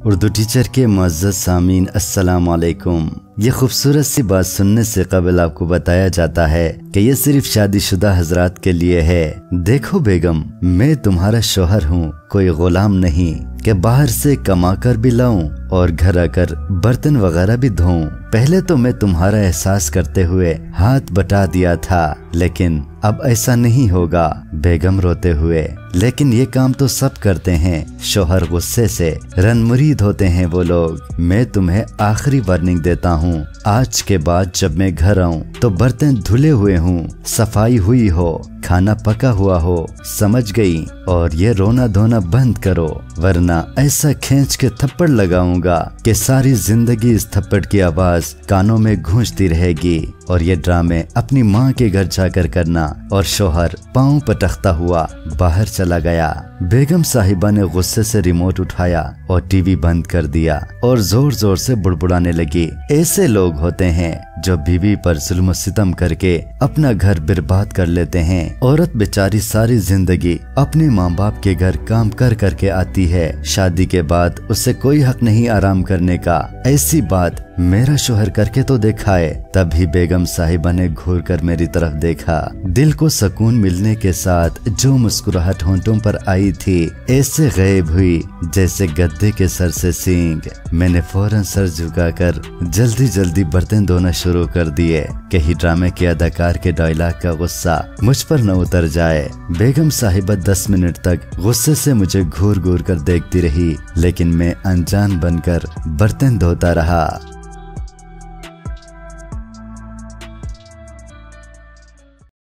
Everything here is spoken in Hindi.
उर्दू टीचर के मुअज़्ज़ज़ सामीन अस्सलाम वालेकुम। ये खूबसूरत सी बात सुनने से कबल आपको बताया जाता है कि ये सिर्फ शादीशुदा हजरात के लिए है। देखो बेगम, मैं तुम्हारा शोहर हूँ, कोई गुलाम नहीं कि बाहर से कमा कर भी लाऊं और घर आकर बर्तन वगैरह भी धोऊं। पहले तो मैं तुम्हारा एहसास करते हुए हाथ बटा दिया था, लेकिन अब ऐसा नहीं होगा। बेगम रोते हुए, लेकिन ये काम तो सब करते हैं। शोहर गुस्से से, रनमुरीद होते हैं वो लोग। मैं तुम्हें आखिरी वार्निंग देता हूँ, आज के बाद जब मैं घर आऊँ तो बर्तन धुले हुए हूँ, सफाई हुई हो, खाना पका हुआ हो, समझ गई? और ये रोना धोना बंद करो, वरना ऐसा खींच के थप्पड़ लगाऊंगा कि सारी जिंदगी इस थप्पड़ की आवाज कानों में गूंजती रहेगी। और ये ड्रामे अपनी माँ के घर जाकर करना। और शोहर पांव पटकता हुआ बाहर चला गया। बेगम साहिबा ने गुस्से से रिमोट उठाया और टीवी बंद कर दिया और जोर जोर से बुड़बुड़ाने लगी। ऐसे लोग होते हैं जो बीवी पर जुल्म सितम करके अपना घर बर्बाद कर लेते हैं। औरत बेचारी सारी जिंदगी अपने माँ बाप के घर काम कर करके आती है। शादी के बाद उसे कोई हक नहीं आराम करने का। ऐसी बात मेरा शोहर करके तो देखा है। तभी बेगम साहिबा ने घूर कर मेरी तरफ देखा। दिल को सुकून मिलने के साथ जो मुस्कुराहट होंठों पर आई थी, ऐसे गायब हुई जैसे गद्दे के सर से सींग। मैंने फौरन सर झुकाकर जल्दी जल्दी बर्तन धोना शुरू कर दिए, कहीं ड्रामे के अदाकार के डायलॉग का गुस्सा मुझ पर न उतर जाए। बेगम साहिबा 10 मिनट तक गुस्से से मुझे घूर घूर कर देखती रही, लेकिन मैं अनजान बनकर बर्तन धोता रहा।